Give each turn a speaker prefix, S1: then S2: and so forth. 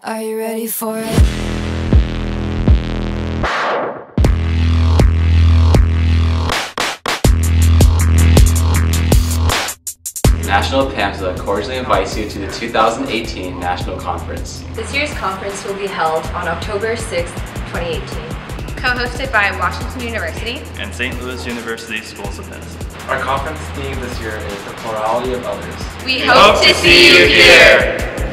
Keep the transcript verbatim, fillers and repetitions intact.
S1: Are you ready for it?
S2: National APAMSA cordially invites you to the two thousand eighteen National Conference.
S3: This year's conference will be held on October sixth, twenty eighteen.
S4: Co-hosted by Washington University
S5: and Saint Louis University Schools of Medicine.
S6: Our conference theme this year is the plurality of others.
S4: We, we hope, hope to see you here!